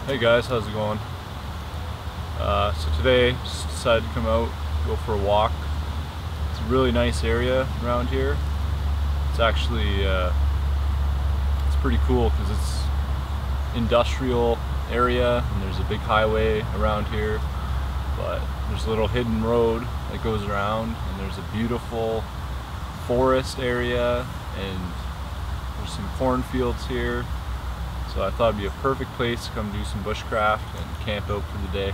Hey guys, how's it going? So today, just decided to come out, go for a walk. It's a really nice area around here. It's actually, it's pretty cool because it's industrial area and there's a big highway around here. But there's a little hidden road that goes around and there's a beautiful forest area and there's some cornfields here. So I thought it'd be a perfect place to come do some bushcraft and camp out for the day.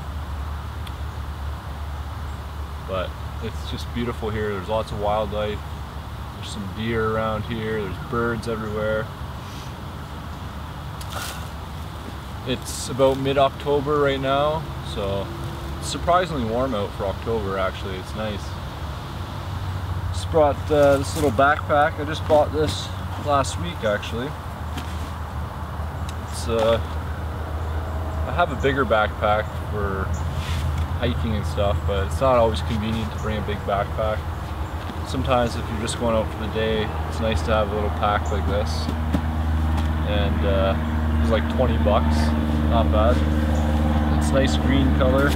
But it's just beautiful here. There's lots of wildlife. There's some deer around here. There's birds everywhere. It's about mid-October right now, so it's surprisingly warm out for October actually. It's nice. Just brought this little backpack. I just bought this last week actually. I have a bigger backpack for hiking and stuff, but it's not always convenient to bring a big backpack. Sometimes if you're just going out for the day, it's nice to have a little pack like this. And it was like 20 bucks, not bad. It's nice green color.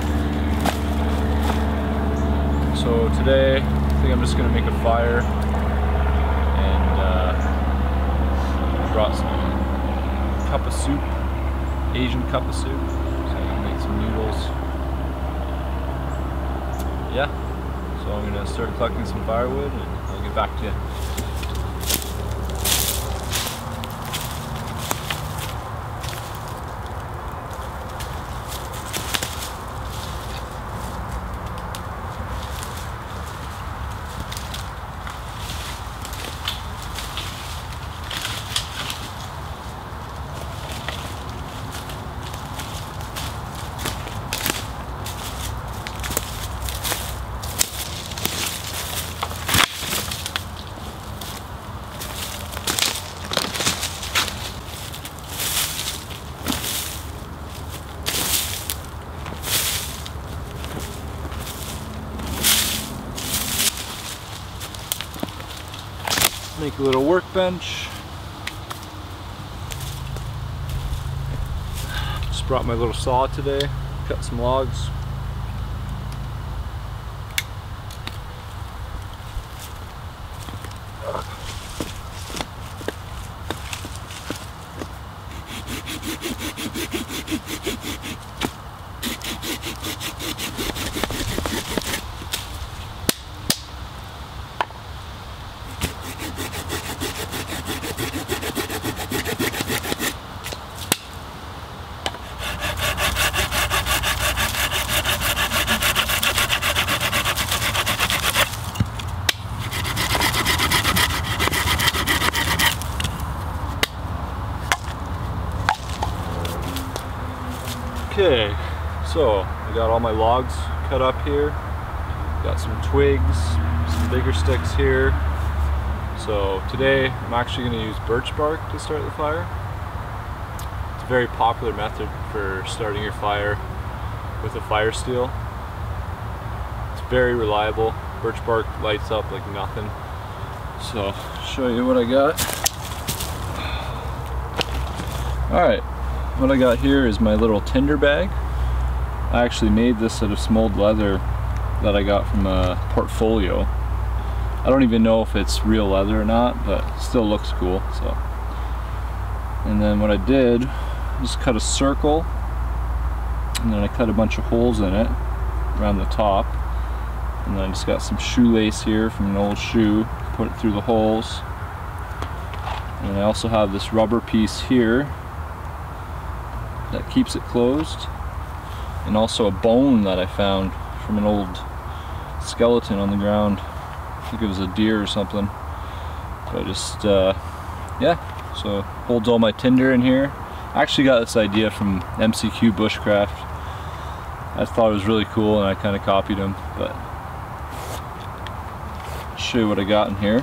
So today, I think I'm just gonna make a fire and brought some cup of soup, Asian cup of soup, so I can make some noodles. Yeah, so I'm gonna start collecting some firewood and I'll get back to you. Make a little workbench. Just brought my little saw today, cut some logs. Okay, so I got all my logs cut up here. Got some twigs, some bigger sticks here. So today I'm actually going to use birch bark to start the fire. It's a very popular method for starting your fire with a fire steel. It's very reliable. Birch bark lights up like nothing. So I'll show you what I got. Alright. What I got here is my little tinder bag. I actually made this out of smoked leather that I got from a portfolio. I don't even know if it's real leather or not, but it still looks cool. So, and then what I did, just cut a circle, and then I cut a bunch of holes in it around the top, and then I just got some shoelace here from an old shoe, put it through the holes, and I also have this rubber piece here that keeps it closed, and also a bone that I found from an old skeleton on the ground. I think it was a deer or something. So I just yeah, so holds all my tinder in here. I actually got this idea from MCQ Bushcraft. I thought it was really cool and I kind of copied him, but I'll show you what I got in here.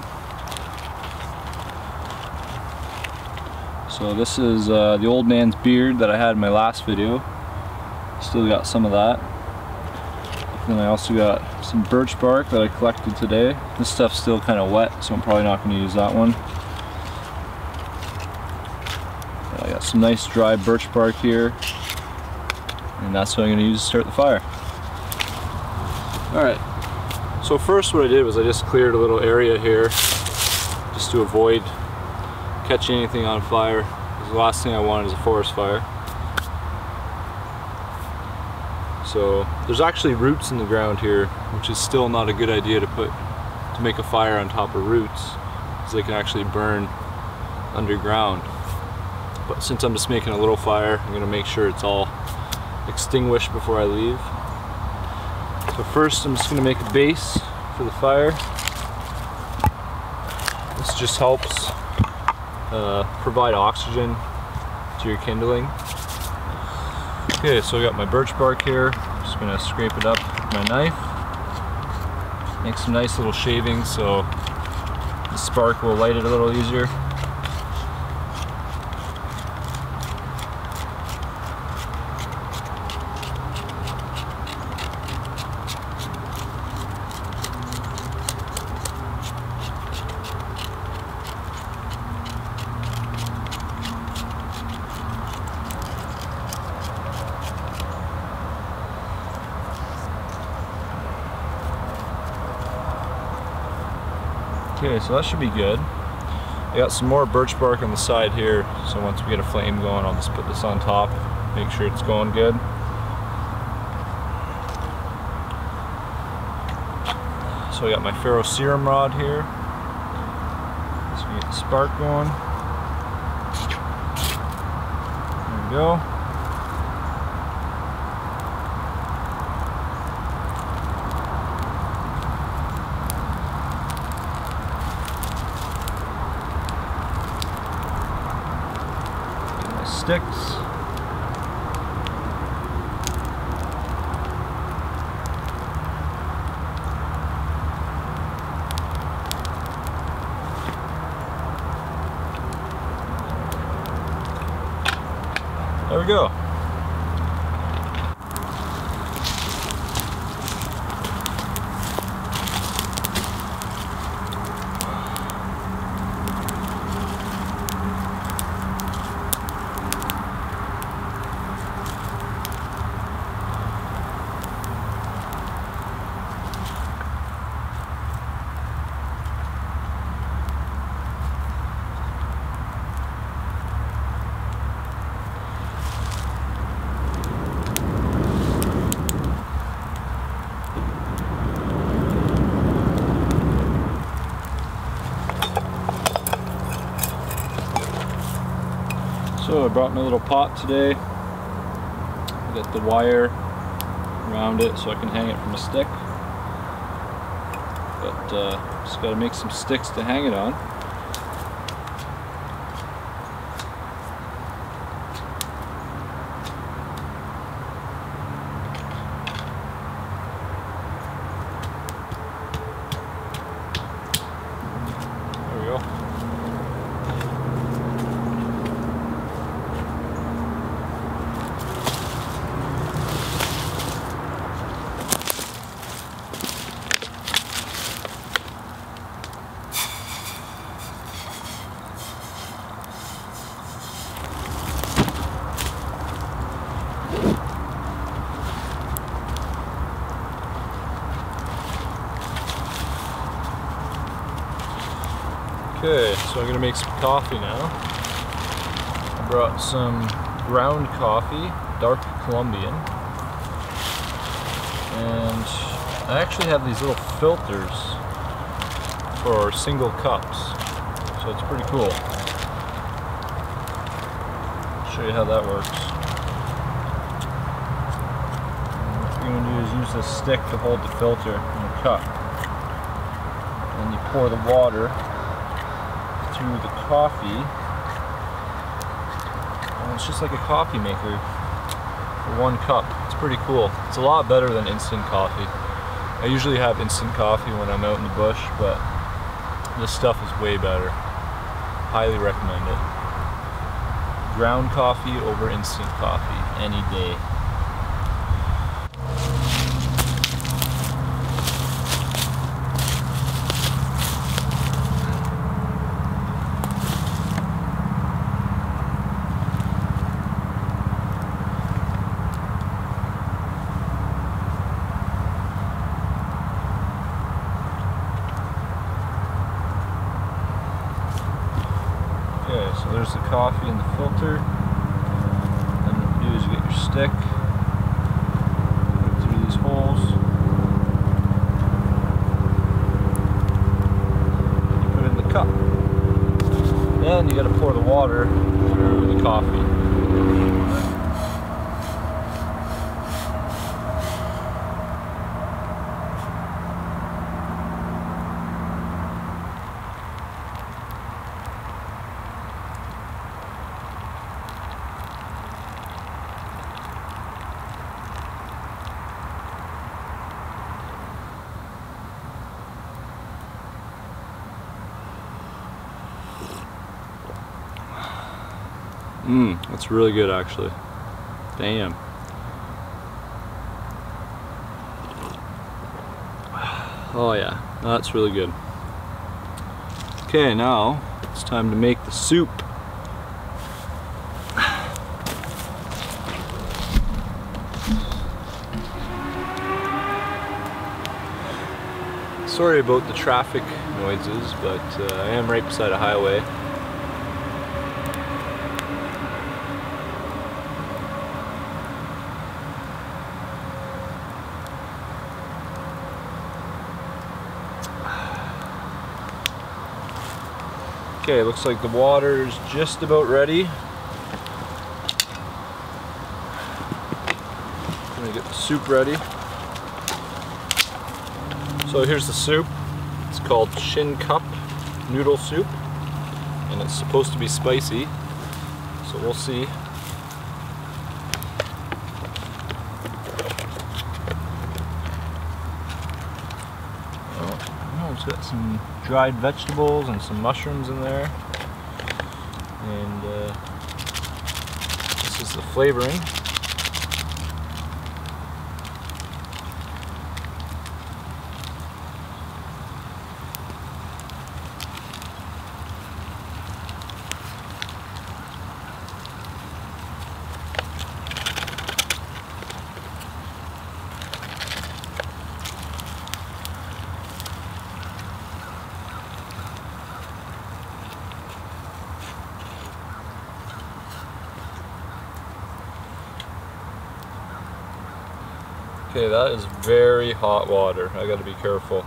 So this is the old man's beard that I had in my last video. Still got some of that. Then I also got some birch bark that I collected today. This stuff's still kind of wet, so I'm probably not going to use that one. And I got some nice dry birch bark here. and that's what I'm going to use to start the fire. Alright, so first what I did was I just cleared a little area here just to avoid catching anything on fire, because the last thing I wanted is a forest fire. So there's actually roots in the ground here, which is still not a good idea to make a fire on top of roots, because they can actually burn underground. But since I'm just making a little fire, I'm going to make sure it's all extinguished before I leave. So first I'm just going to make a base for the fire. This just helps provide oxygen to your kindling. Okay, so I got my birch bark here. I'm just going to scrape it up with my knife. Make some nice little shavings so the spark will light it a little easier. Okay, so that should be good. I got some more birch bark on the side here, so once we get a flame going, I'll just put this on top, make sure it's going good. So I got my ferrocerum rod here. So we get the spark going. There we go. Sticks. There we go. So I brought my little pot today. I got the wire around it so I can hang it from a stick. But just got to make some sticks to hang it on. There we go. Okay, so I'm gonna make some coffee now. I brought some ground coffee, dark Colombian, and I actually have these little filters for single cups, so it's pretty cool. I'll show you how that works. And what you're gonna do is use this stick to hold the filter in the cup, and you pour the water through the coffee, and it's just like a coffee maker for one cup. It's pretty cool. It's a lot better than instant coffee. I usually have instant coffee when I'm out in the bush, but this stuff is way better. Highly recommend it. Ground coffee over instant coffee any day. Okay, so there's the coffee in the filter. Then what you do is you get your stick, put it through these holes, and you put it in the cup. Then you got to pour the water through the coffee. That's really good actually. Damn. Oh yeah, that's really good. Okay, now it's time to make the soup. Sorry about the traffic noises, but I am right beside a highway. Okay, looks like the water is just about ready. I'm gonna get the soup ready. So here's the soup. It's called Shin Cup noodle soup, and it's supposed to be spicy, so we'll see. It's got some dried vegetables and some mushrooms in there, and this is the flavoring. Okay, that is very hot water. I gotta be careful.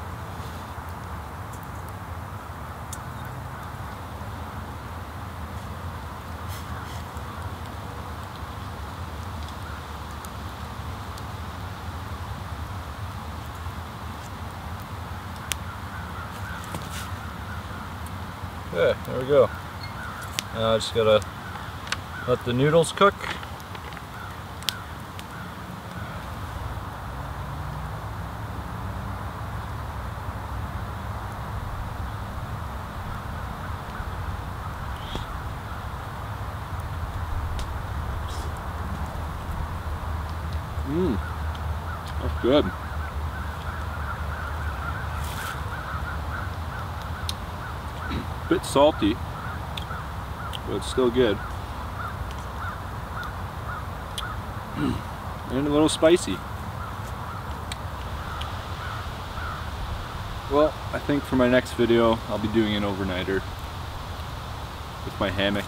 Okay, there we go. Now I just gotta let the noodles cook. That's good. Bit salty, but it's still good. And a little spicy. Well, I think for my next video, I'll be doing an overnighter with my hammock.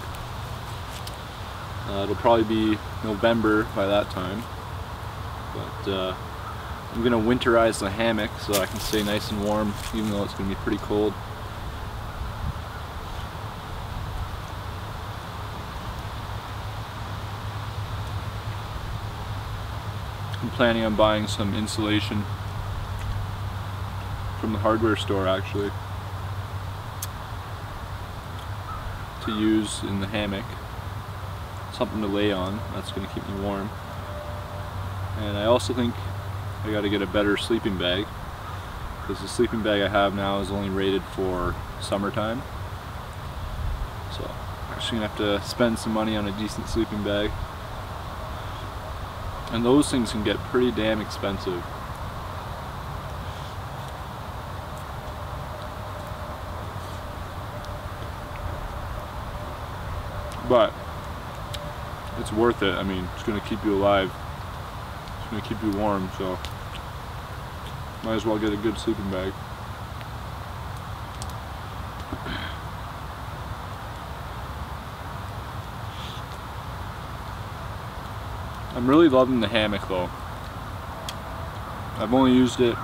It'll probably be November by that time. But I'm going to winterize the hammock so I can stay nice and warm even though it's going to be pretty cold. I'm planning on buying some insulation from the hardware store actually to use in the hammock. Something to lay on, that's going to keep me warm. And I also think I got to get a better sleeping bag because the sleeping bag I have now is only rated for summertime. So I'm actually going to have to spend some money on a decent sleeping bag. And those things can get pretty damn expensive. But it's worth it. I mean, it's going to keep you alive. It's going to keep you warm, so might as well get a good sleeping bag. I'm really loving the hammock though. I've only used it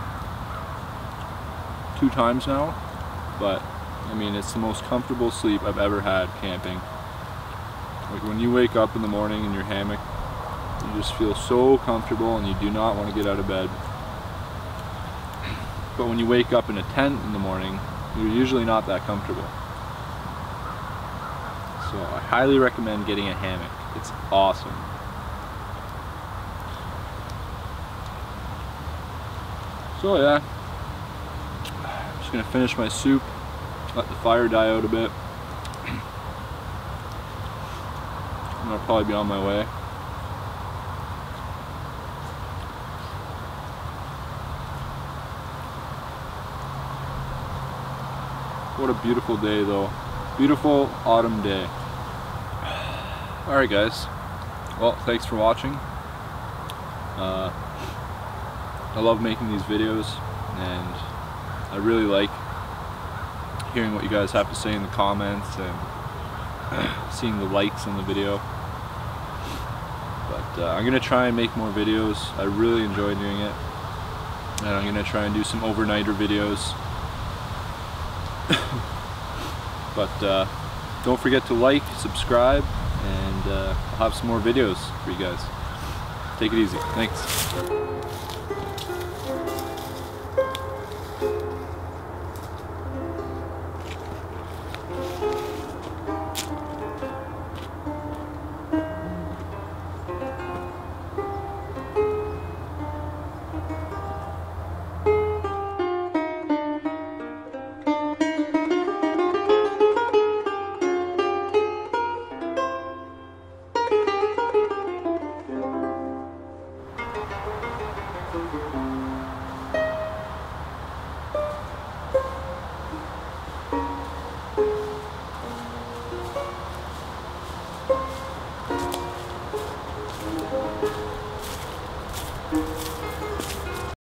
2 times now, but I mean, it's the most comfortable sleep I've ever had camping. Like when you wake up in the morning in your hammock, you just feel so comfortable and you do not want to get out of bed. But when you wake up in a tent in the morning, you're usually not that comfortable. So I highly recommend getting a hammock. It's awesome. So yeah, I'm just gonna finish my soup, let the fire die out a bit, and I'll probably be on my way. What a beautiful day though. Beautiful autumn day. Alright guys, well, thanks for watching. I love making these videos, and I really like hearing what you guys have to say in the comments and seeing the likes on the video. But I'm going to try and make more videos. I really enjoy doing it. And I'm going to try and do some overnighter videos. But don't forget to like, subscribe, and I'll have some more videos for you guys. Take it easy. Thanks.